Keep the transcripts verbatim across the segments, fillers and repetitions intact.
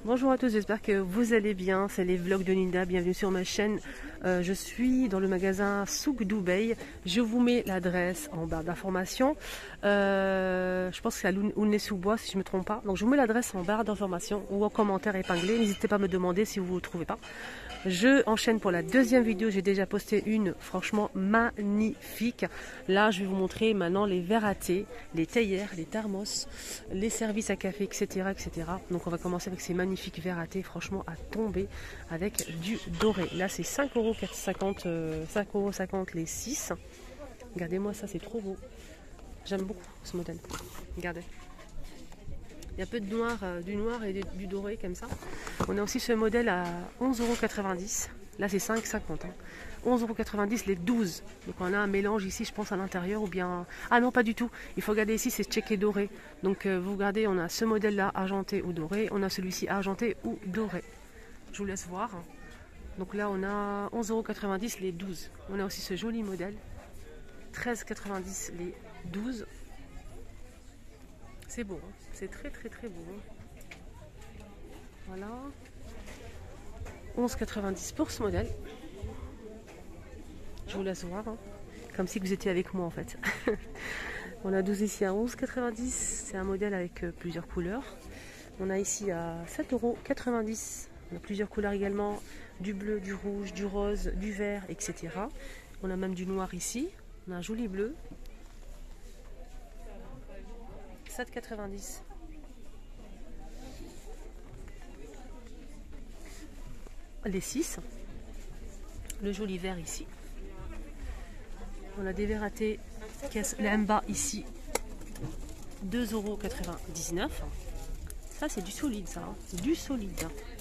Bonjour à tous, j'espère que vous allez bien, c'est les vlogs de Linda, bienvenue sur ma chaîne. Euh, je suis dans le magasin Souk Dubaï, je vous mets l'adresse en barre d'information. Euh, je pense que c'est à Aulnay-sous-Bois si je ne me trompe pas. Donc je vous mets l'adresse en barre d'information ou en commentaire épinglé, n'hésitez pas à me demander si vous ne trouvez pas. Je enchaîne pour la deuxième vidéo, j'ai déjà posté une franchement magnifique. Là je vais vous montrer maintenant les verres à thé, les théières, les thermos, les services à café, et cetera et cetera. Donc on va commencer avec ces magnifiques verres à thé, franchement à tomber avec du doré. Là c'est cinq euros cinquante les six. Regardez-moi ça, c'est trop beau. J'aime beaucoup ce modèle. Regardez. Il y a peu de noir, euh, du noir et du doré comme ça. On a aussi ce modèle à onze euros quatre-vingt-dix. Là c'est cinq euros cinquante. Hein. onze euros quatre-vingt-dix les douze. Donc on a un mélange ici, je pense, à l'intérieur ou bien... Ah non, pas du tout. Il faut regarder ici, c'est checké doré. Donc euh, vous regardez, on a ce modèle-là argenté ou doré. On a celui-ci argenté ou doré. Je vous laisse voir. Donc là on a onze euros quatre-vingt-dix les douze. On a aussi ce joli modèle. treize euros quatre-vingt-dix les douze. C'est beau, hein. C'est très très très beau. Hein. Voilà. onze euros quatre-vingt-dix pour ce modèle. Je vous laisse voir. Hein. Comme si vous étiez avec moi en fait. On a douze ici à onze euros quatre-vingt-dix. C'est un modèle avec euh, plusieurs couleurs. On a ici à sept euros quatre-vingt-dix. On a plusieurs couleurs également. Du bleu, du rouge, du rose, du vert, et cetera. On a même du noir ici. On a un joli bleu. sept euros quatre-vingt-dix. Les six. Le joli vert ici. On a des verres à thé, caisse les M B A ici. deux euros quatre-vingt-dix-neuf. Ça c'est du solide ça. Hein. Du solide.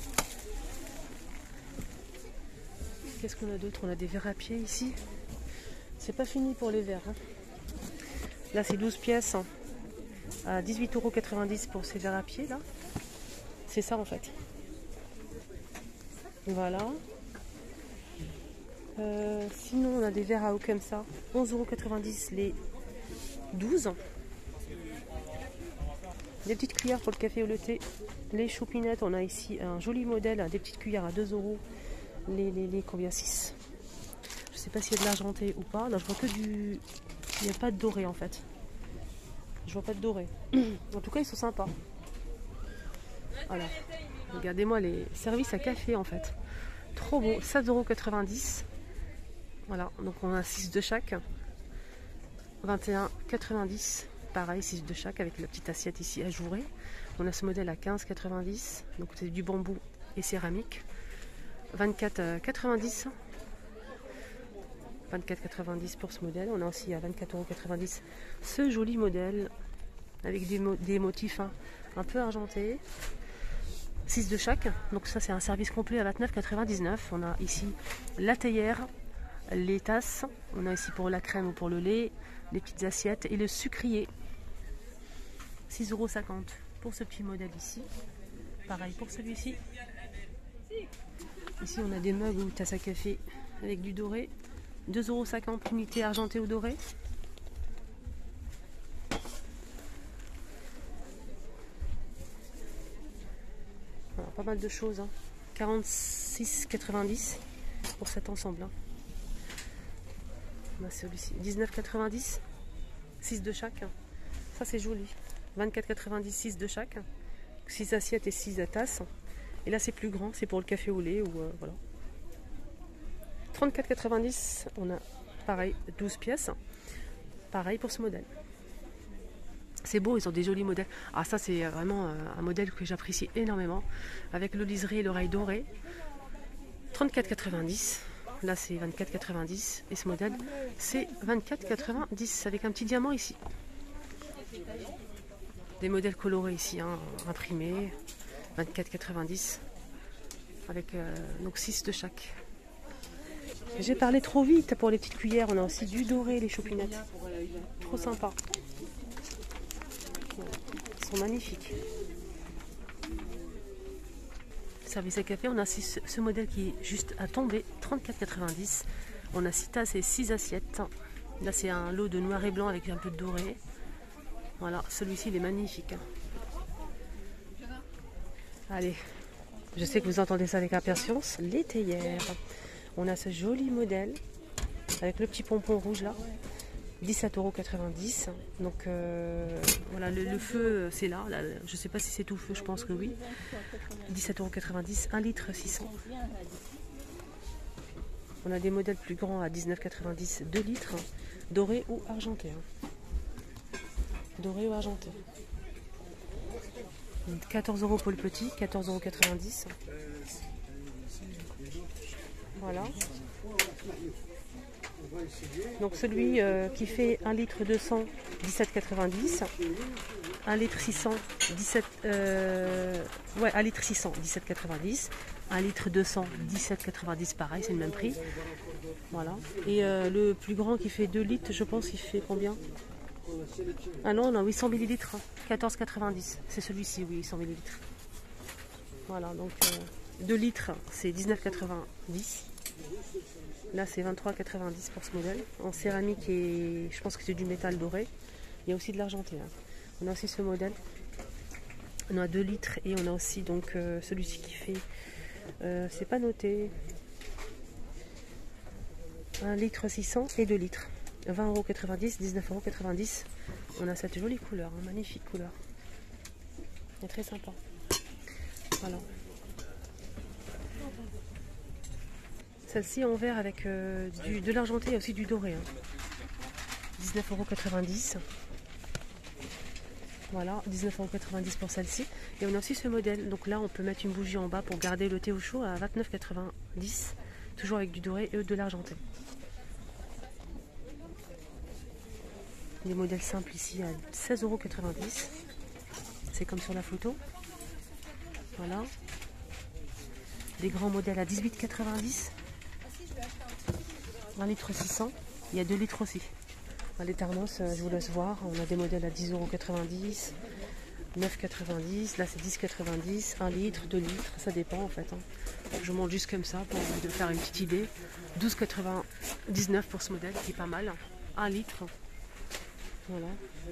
Qu'est-ce qu'on a d'autre? On a des verres à pied ici. C'est pas fini pour les verres. Hein. Là c'est douze pièces. Hein. À dix-huit euros quatre-vingt-dix pour ces verres à pied là. C'est ça en fait. Voilà. Euh, sinon on a des verres à eau comme ça. onze euros quatre-vingt-dix les douze. Des petites cuillères pour le café ou le thé. Les choupinettes, on a ici un joli modèle. Des petites cuillères à deux euros. Les, les, les combien? six. Je sais pas s'il y a de l'argenté ou pas. Là je vois que du... Il n'y a pas de doré en fait. Je vois pas de doré. En tout cas ils sont sympas. Voilà. Regardez-moi les services à café en fait. Trop beau. seize euros quatre-vingt-dix. Voilà. Donc on a six de chaque. vingt et un euros quatre-vingt-dix. Pareil, six de chaque avec la petite assiette ici ajourée. On a ce modèle à quinze euros quatre-vingt-dix. Donc c'est du bambou et céramique. vingt-quatre euros quatre-vingt-dix. vingt-quatre euros quatre-vingt-dix pour ce modèle. On a aussi à vingt-quatre euros quatre-vingt-dix ce joli modèle avec des, mo des motifs hein, un peu argentés. six de chaque. Donc ça c'est un service complet à vingt-neuf euros quatre-vingt-dix-neuf. On a ici la théière, les tasses. On a ici pour la crème ou pour le lait, les petites assiettes et le sucrier. six euros cinquante pour ce petit modèle ici. Pareil pour celui-ci. Ici on a des mugs ou tasses à café avec du doré. deux euros cinquante l'unité argentée ou dorée. Voilà, pas mal de choses. Hein. quarante-six euros quatre-vingt-dix pour cet ensemble. Hein. On a celui-ci. dix-neuf euros quatre-vingt-dix. six de chaque. Ça c'est joli. vingt-quatre euros quatre-vingt-dix, six de chaque. six assiettes et six tasses. Et là c'est plus grand, c'est pour le café au lait ou euh, voilà. trente-quatre euros quatre-vingt-dix, on a pareil douze pièces. Pareil pour ce modèle. C'est beau, ils ont des jolis modèles. Ah ça c'est vraiment un modèle que j'apprécie énormément. Avec le liseré et l'oreille dorée. trente-quatre euros quatre-vingt-dix. Là c'est vingt-quatre euros quatre-vingt-dix. Et ce modèle c'est vingt-quatre euros quatre-vingt-dix avec un petit diamant ici. Des modèles colorés ici, hein, imprimés. vingt-quatre euros quatre-vingt-dix. Avec euh, donc six de chaque. J'ai parlé trop vite pour les petites cuillères. On a aussi du doré, les choupinettes. Trop sympa. Ils sont magnifiques. Service à café, on a ce, ce modèle qui est juste à tomber. trente-quatre euros quatre-vingt-dix. On a six tasses et six assiettes. Là c'est un lot de noir et blanc avec un peu de doré. Voilà, celui-ci il est magnifique. Allez, Je sais que vous entendez ça avec impatience. Les théières. On a ce joli modèle avec le petit pompon rouge là. dix-sept euros quatre-vingt-dix. Donc euh, voilà, le, le feu c'est là, là. Je ne sais pas si c'est tout feu, je pense que oui. dix-sept euros quatre-vingt-dix, un litre six cents. On a des modèles plus grands à dix-neuf euros quatre-vingt-dix, deux litres, doré ou argenté. Hein. Doré ou argenté. quatorze euros pour le petit, quatorze euros quatre-vingt-dix. Voilà. Donc celui euh, qui fait un litre deux cents, dix-sept euros quatre-vingt-dix. un litre six cents, dix-sept euh, ouais, un litre six cents, dix-sept euros quatre-vingt-dix. un litre deux cents, dix-sept euros quatre-vingt-dix, pareil, c'est le même prix. Voilà. Et euh, le plus grand qui fait deux litres, je pense, il fait combien? Ah non, on a huit cents millilitres, hein. quatorze euros quatre-vingt-dix. C'est celui-ci, oui, huit cents millilitres. Voilà, donc euh, deux litres, c'est dix-neuf euros quatre-vingt-dix. Là, c'est vingt-trois euros quatre-vingt-dix pour ce modèle. En céramique et je pense que c'est du métal doré. Il y a aussi de l'argenté. Hein. On a aussi ce modèle. On a deux litres et on a aussi donc euh, celui-ci qui fait, euh, c'est pas noté, un litre six cents et deux litres. vingt euros quatre-vingt-dix, dix-neuf euros quatre-vingt-dix. On a cette jolie couleur, hein, magnifique couleur. C'est très sympa. Voilà. Celle-ci en vert avec euh, du, de l'argenté et aussi du doré. Hein. dix-neuf euros quatre-vingt-dix. Voilà, dix-neuf euros quatre-vingt-dix pour celle-ci. Et on a aussi ce modèle. Donc là, on peut mettre une bougie en bas pour garder le thé au chaud à vingt-neuf euros quatre-vingt-dix. Toujours avec du doré et de l'argenté. Les modèles simples ici à seize euros quatre-vingt-dix. C'est comme sur la photo. Voilà. Des grands modèles à dix-huit euros quatre-vingt-dix. un litre six cents. Il y a deux litres aussi. Les thermos, je vous laisse voir. On a des modèles à dix euros quatre-vingt-dix, neuf euros quatre-vingt-dix. Là, c'est dix euros quatre-vingt-dix. un litre, deux litres. Ça dépend en fait. Hein. Je monte juste comme ça pour vous faire une petite idée. douze euros quatre-vingt-dix-neuf pour ce modèle qui est pas mal. un litre. Voilà.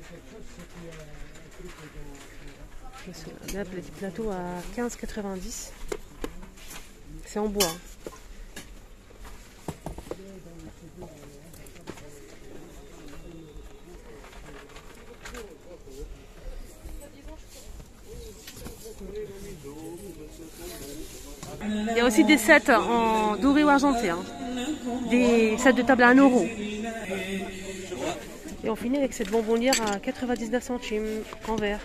Là, petit plateau à quinze euros quatre-vingt-dix. C'est en bois. Il y a aussi des sets en doré ou argenté. Hein. Des sets de table à un euro. Et on finit avec cette bonbonnière à quatre-vingt-dix-neuf centimes en verre.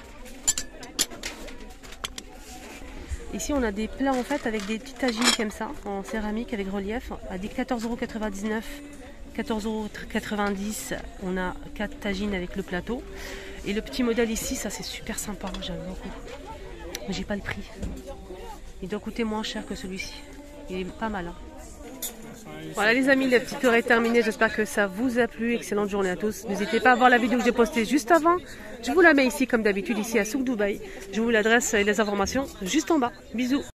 Ici on a des plats en fait avec des petites tagines comme ça, en céramique avec relief, à des quatorze euros quatre-vingt-dix-neuf, quatorze euros quatre-vingt-dix, on a quatre tagines avec le plateau. Et le petit modèle ici, ça c'est super sympa, j'aime beaucoup. Mais j'ai pas le prix. Il doit coûter moins cher que celui-ci. Il est pas mal. Hein. Voilà les amis, la petite heure est terminée. J'espère que ça vous a plu. Excellente journée à tous. N'hésitez pas à voir la vidéo que j'ai postée juste avant. Je vous la mets ici comme d'habitude, ici à Souk Dubaï. Je vous l'adresse et les informations juste en bas. Bisous.